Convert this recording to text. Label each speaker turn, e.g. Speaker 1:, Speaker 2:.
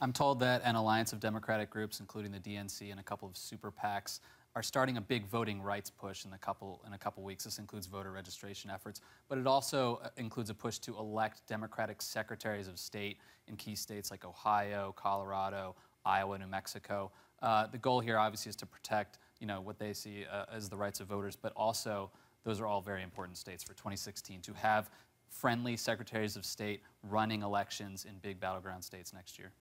Speaker 1: I'm told that an alliance of Democratic groups, including the DNC and a couple of super PACs, are starting a big voting rights push in a couple weeks. This includes voter registration efforts, but it also includes a push to elect Democratic secretaries of state in key states like Ohio, Colorado, Iowa, New Mexico. The goal here, obviously, is to protect, what they see as the rights of voters, but also those are all very important states for 2016 to have friendly secretaries of state running elections in big battleground states next year.